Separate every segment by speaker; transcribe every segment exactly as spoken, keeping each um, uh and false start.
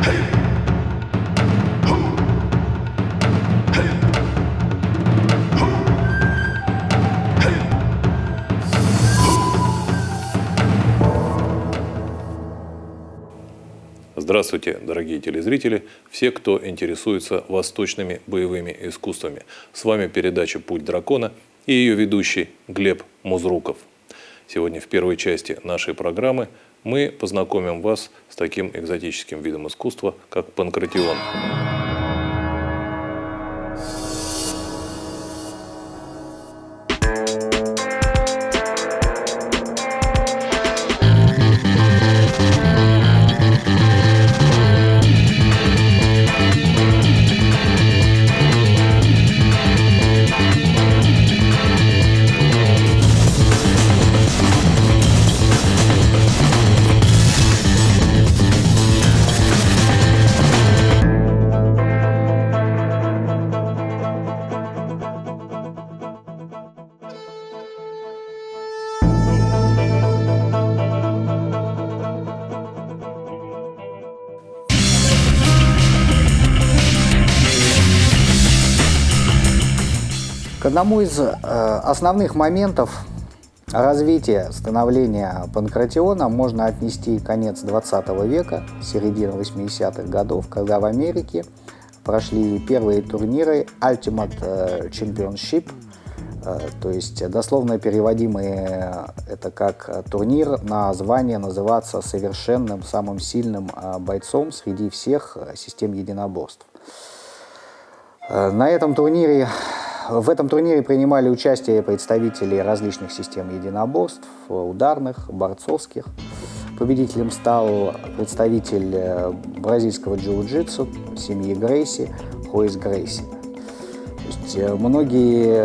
Speaker 1: Здравствуйте, дорогие телезрители, все, кто интересуется восточными боевыми искусствами. С вами передача «Путь дракона» и ее ведущий Глеб Музруков. Сегодня в первой части нашей программы мы познакомим вас с таким экзотическим видом искусства, как панкратион.
Speaker 2: К одному из э, основных моментов развития становления панкратиона можно отнести конец двадцатого века, середину восьмидесятых годов, когда в Америке прошли первые турниры Ultimate Championship, э, то есть дословно переводимые это как турнир на звание называться совершенным, самым сильным э, бойцом среди всех систем единоборств. Э, на этом турнире В этом турнире принимали участие представители различных систем единоборств, ударных, борцовских. Победителем стал представитель бразильского джиу-джитсу семьи Грейси, Хоис Грейси. То есть многие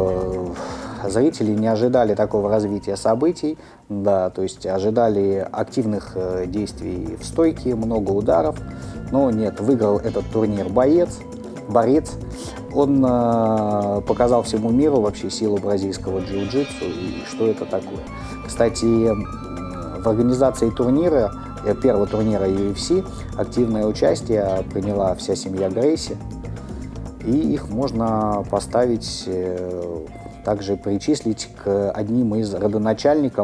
Speaker 2: зрители не ожидали такого развития событий, да, то есть ожидали активных действий в стойке, много ударов, но нет, выиграл этот турнир боец, борец. Он э, показал всему миру вообще силу бразильского джиу-джитсу и что это такое. Кстати, в организации турнира, первого турнира ю эф си, активное участие приняла вся семья Грейси. И их можно поставить, э, также причислить к одним из родоначальников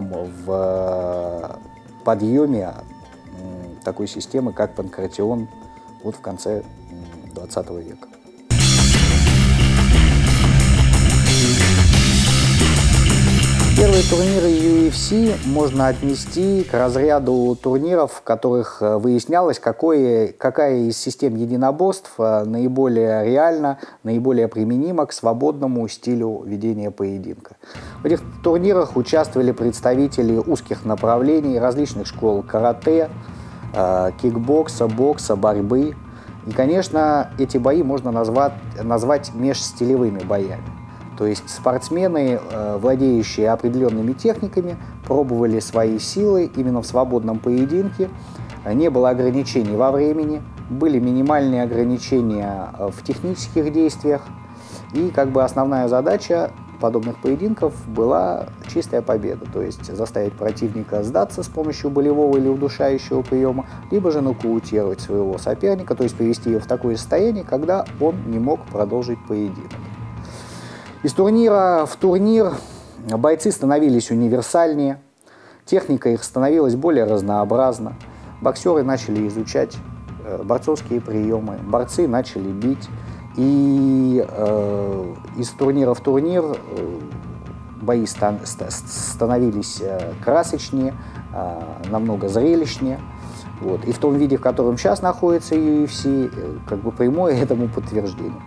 Speaker 2: в подъеме э, такой системы, как панкратион, вот в конце двадцатого века. Первые турниры ю эф си можно отнести к разряду турниров, в которых выяснялось, какое, какая из систем единоборств наиболее реальна, наиболее применима к свободному стилю ведения поединка. В этих турнирах участвовали представители узких направлений, различных школ карате, кикбокса, бокса, борьбы. И, конечно, эти бои можно назвать, назвать межстилевыми боями. То есть спортсмены, владеющие определенными техниками, пробовали свои силы именно в свободном поединке. Не было ограничений во времени, были минимальные ограничения в технических действиях. И как бы основная задача подобных поединков была чистая победа. То есть заставить противника сдаться с помощью болевого или удушающего приема, либо же нокаутировать своего соперника, то есть привести его в такое состояние, когда он не мог продолжить поединок. Из турнира в турнир бойцы становились универсальнее, техника их становилась более разнообразна, боксеры начали изучать э, борцовские приемы, борцы начали бить, и э, из турнира в турнир э, бои стан становились э, красочнее, э, намного зрелищнее. Вот. И в том виде, в котором сейчас находится ю эф си, э, как бы прямое этому подтверждение.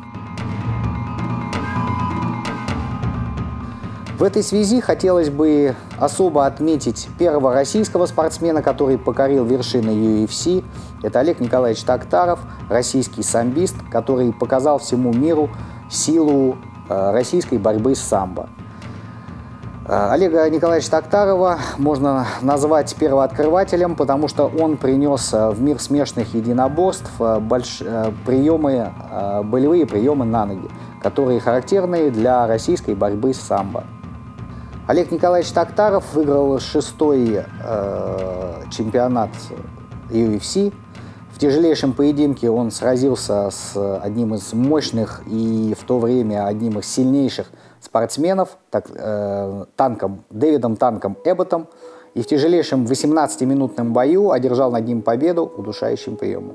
Speaker 2: В этой связи хотелось бы особо отметить первого российского спортсмена, который покорил вершины ю эф си. Это Олег Николаевич Токтаров, российский самбист, который показал всему миру силу российской борьбы с самбо. Олега Николаевича Токтарова можно назвать первооткрывателем, потому что он принес в мир смешанных единоборств больш... приемы, болевые приемы на ноги, которые характерны для российской борьбы с самбо. Олег Николаевич Токтаров выиграл шестой э, чемпионат ю эф си в тяжелейшем поединке он сразился с одним из мощных и в то время одним из сильнейших спортсменов, так, э, танком, Дэвидом «Танком» Эбботом, и в тяжелейшем восемнадцатиминутном бою одержал над ним победу удушающим приемом.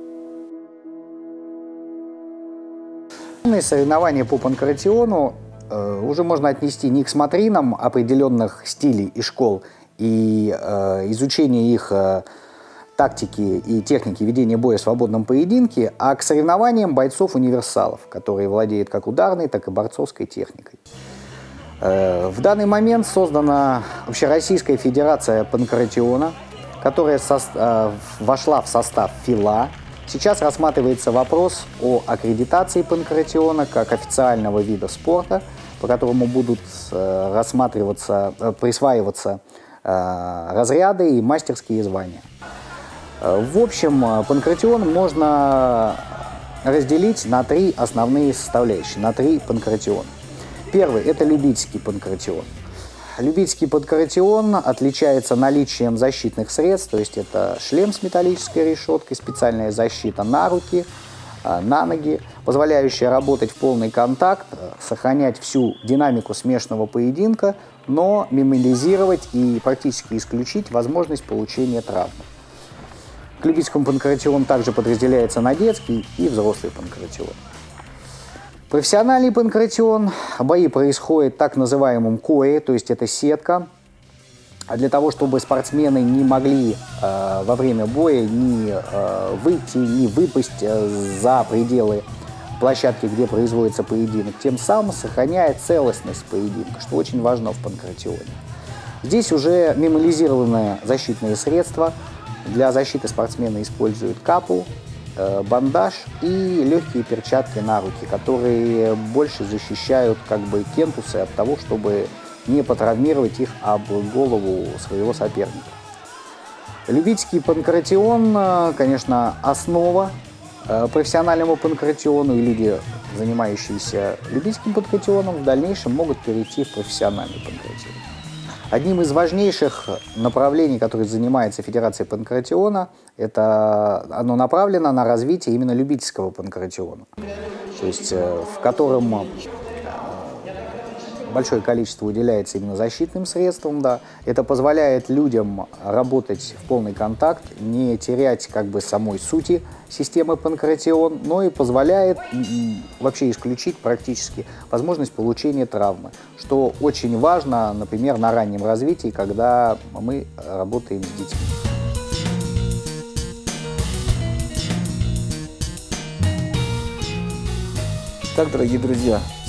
Speaker 2: Соревнования по панкратиону э, уже можно отнести не к смотринам определенных стилей и школ и э, изучение их э, тактики и техники ведения боя в свободном поединке, а к соревнованиям бойцов-универсалов, которые владеют как ударной, так и борцовской техникой. Э, в данный момент создана Общероссийская федерация панкратиона, которая со, э, вошла в состав ФИЛА. Сейчас рассматривается вопрос о аккредитации панкратиона как официального вида спорта, по которому будут э, рассматриваться, э, присваиваться э, разряды и мастерские звания. Э, в общем, панкратион можно разделить на три основные составляющие, на три панкратиона. Первый – это любительский панкратион. Любительский панкратион отличается наличием защитных средств, то есть это шлем с металлической решеткой, специальная защита на руки, на ноги, позволяющая работать в полный контакт, сохранять всю динамику смешанного поединка, но минимализировать и практически исключить возможность получения травм. К любительскому панкратиону также подразделяется на детский и взрослый панкратион. Профессиональный панкратион. Бои происходят в так называемом кое, то есть это сетка. А для того, чтобы спортсмены не могли э, во время боя ни э, выйти, ни выпасть э, за пределы площадки, где производится поединок, тем самым сохраняя целостность поединка, что очень важно в панкратионе. Здесь уже минимализированные защитные средства. Для защиты спортсмены используют капу, бандаж и легкие перчатки на руки, которые больше защищают как бы кентусы от того, чтобы не потравмировать их об голову своего соперника. Любительский панкратион, конечно, основа профессиональному панкратиону, и люди, занимающиеся любительским панкратионом, в дальнейшем могут перейти в профессиональный панкратион. Одним из важнейших направлений, которым занимается Федерация панкратиона, это оно направлено на развитие именно любительского панкратиона, то есть в котором большое количество уделяется именно защитным средствам. Да. Это позволяет людям работать в полный контакт, не терять как бы самой сути системы панкратион, но и позволяет вообще исключить практически возможность получения травмы, что очень важно, например, на раннем развитии, когда мы работаем с детьми.
Speaker 3: Так, дорогие друзья,